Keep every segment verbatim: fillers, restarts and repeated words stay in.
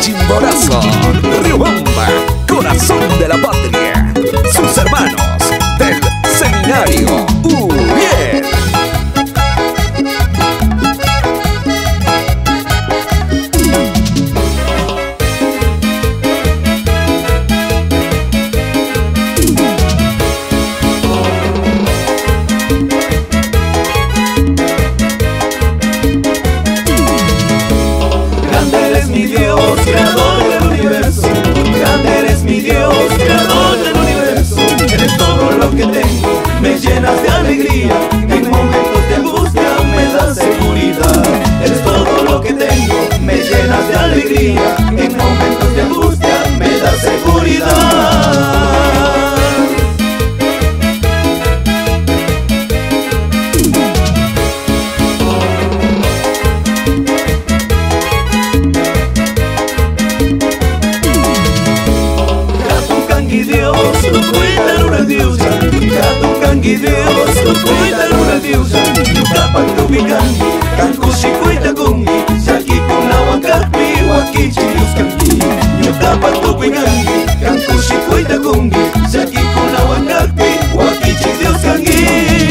Chimborazo, Riobamba, corazón de la patria. Sus hermanos del seminario Ubiel. Mi Dios, creador del universo, grande eres mi Dios, creador del universo. Eres todo lo que tengo, me llenas de alegría, en momentos de angustia me das seguridad. Eres todo lo que tengo, me llenas de alegría, en momentos de angustia me das seguridad. Dios, tukuita luna diusa, Katu kangi Dios, tukuita luna diusa, Yukapan tubikangi, kankushi kuita kungi, Shaki kunawan kakpi, wakichi Dios kangi. Yukapan tubikangi, kankushi kuita kungi, Shaki kunawan kakpi, wakichi Dios kangi.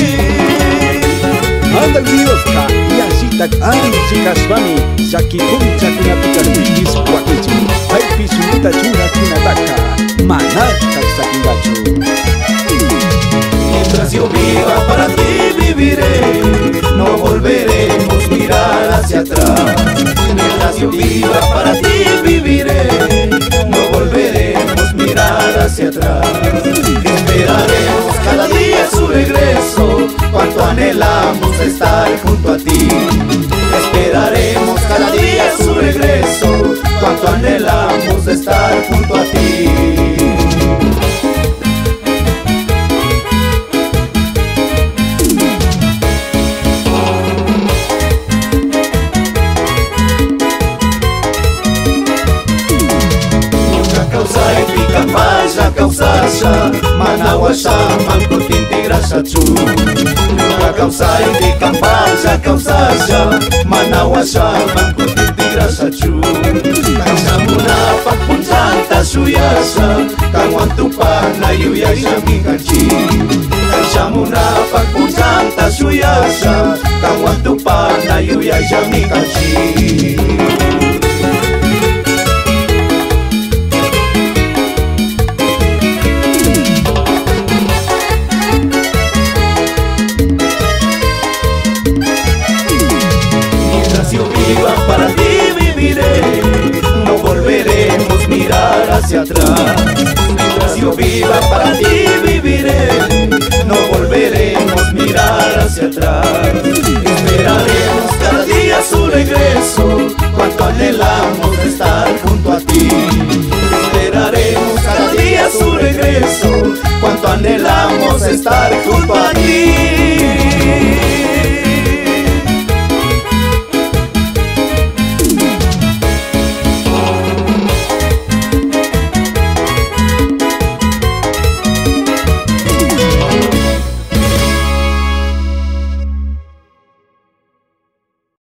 Anda Dios ka, yasitak anchi kasvami, Shaki kuncha kunapikarpikis wakichi, Haipi sumita chura kunataka. Mientras yo viva para ti viviré, no volveremos mirar hacia atrás. Mientras yo viva para ti viviré, no volveremos mirar hacia atrás. Esperaremos cada día su regreso, cuanto anhelamos estar junto a ti. Esperaremos cada día su regreso, cuanto anhelamos estar junto a ti. Kampaya kausasha, manawasha, mankutinti grashachu. Nuka kausai di kampaya kausasha, manawasha, mankutinti grashachu. Kansamuna pakpunjanta suyasha, kanwantupana yuyasha minkanchi. Kansamuna pakpunjanta suyasha, kanwantupana yuyasha minkanchi. Para ti viviré, no volveremos mirar hacia atrás. Mientras yo viva para ti viviré, no volveremos mirar hacia atrás. Esperaremos cada día su regreso, cuanto anhelamos estar junto a ti. Esperaremos cada día su regreso, cuanto anhelamos estar junto a ti.